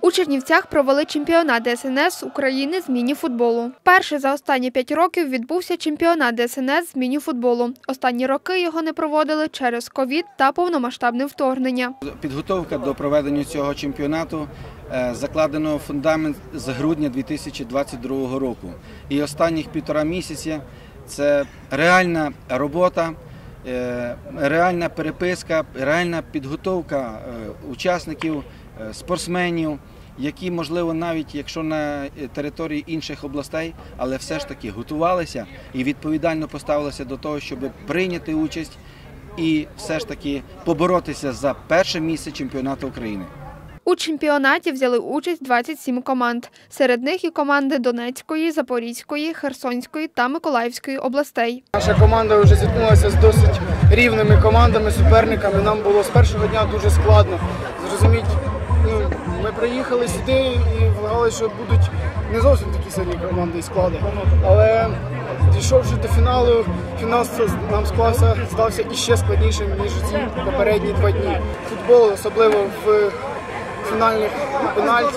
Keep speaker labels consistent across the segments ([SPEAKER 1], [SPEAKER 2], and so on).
[SPEAKER 1] У Чернівцях провели чемпіонат ДСНС України з міні-футболу. Перший за останні 5 років відбувся чемпіонат ДСНС з міні-футболу. Останні роки його не проводили через ковід та повномасштабне вторгнення.
[SPEAKER 2] Підготовка до проведення цього чемпіонату закладено фундамент з грудня 2022 року. І останніх 1,5 місяці це реальна робота, реальна переписка, реальна підготовка учасників, спортсменів, які, можливо, навіть якщо на території інших областей, але все ж таки готувалися і відповідально поставилися до того, щоб прийняти участь і все ж таки поборотися за перше місце чемпіонату України.
[SPEAKER 1] У чемпіонаті взяли участь 27 команд. Серед них і команди Донецької, Запорізької, Херсонської та Миколаївської областей.
[SPEAKER 3] Наша команда вже зіткнулася з досить рівними командами, суперниками. Нам було з першого дня дуже складно зрозуміти. Ми приїхали сюди і вважали, що будуть не зовсім такі сильні команди і склади. Але дійшовши до фіналу, фінал нам здався іще складнішим, ніж ці попередні 2 дні. Футбол, особливо в фінальних пенальті,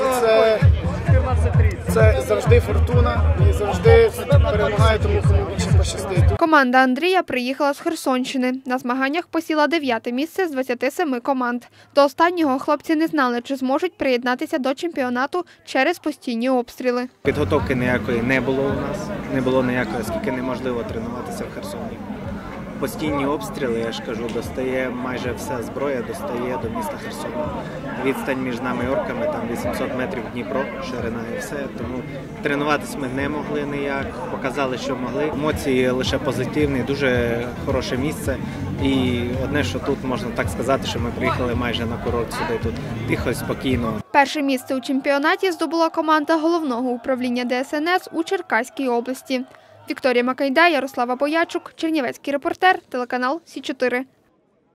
[SPEAKER 3] це завжди фортуна і завжди перемагає тому, кому більше пощастить.
[SPEAKER 1] Команда Андрія приїхала з Херсонщини. На змаганнях посіла 9-те місце з 27 команд. До останнього хлопці не знали, чи зможуть приєднатися до чемпіонату через постійні обстріли.
[SPEAKER 4] Підготовки ніякої не було у нас, не було ніякої, оскільки неможливо тренуватися в Херсоні. Постійні обстріли, я ж кажу, достає майже вся зброя, достає до міста Херсона. Відстань між нами і орками, там 800 метрів Дніпро, ширина і все. Тому тренуватись ми не могли ніяк, показали, що могли. Емоції лише позитивні, дуже хороше місце. І одне, що тут можна так сказати, що ми приїхали майже на курорт сюди, тут тихо, спокійно.
[SPEAKER 1] Перше місце у чемпіонаті здобула команда Головного управління ДСНС у Черкаській області. Вікторія Макайда, Ярослава Боячук, Чернівецький репортер, телеканал Сі 4.